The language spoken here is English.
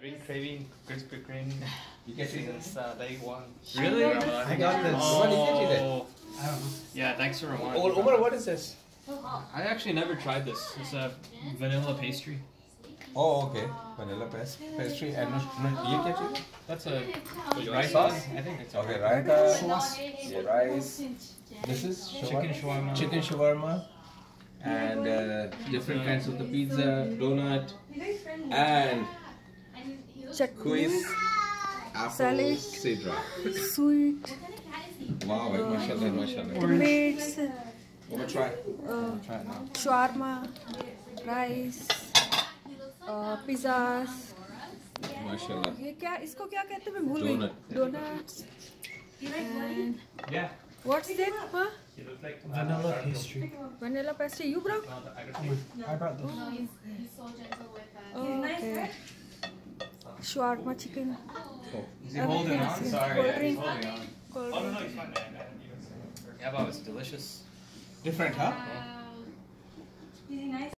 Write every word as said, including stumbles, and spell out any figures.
been craving Krispy Kreme You get it? since uh, day one. Really? I got this. Oh. What did you get it? I don't know. Yeah, thanks for reminding Oh, me. Umar, what is this? I actually never tried this. It's a vanilla pastry. Oh, okay. Vanilla pas- pastry and no, no, you get it? That's a with Soy rice sauce? sauce. I think it's Okay, right. raita sauce. Yeah, rice. This is Chicken shawarma. Chicken shawarma. And uh, different kinds of the pizza, donut, and quiz, apple, Salad. cedra. Sweet, Wow, mashallah, mashallah. plates, Wanna try? uh, Try it now. shawarma, rice, uh, pizzas. Mashallah. ये क्या इसको क्या कहते हैं मैं भूल गई. Donut. Donuts. And Yeah. what's it? Huh? Vanilla pastry. Vanilla pastry. You brought? I brought this. Oh, okay. Shawarma chicken. Is he holding on? Everything. Sorry, Cold yeah, he's drink. holding on. Cold Oh no, drink. no, he's fine. Yeah, but it's delicious. Different, huh? Wow. Is he nice?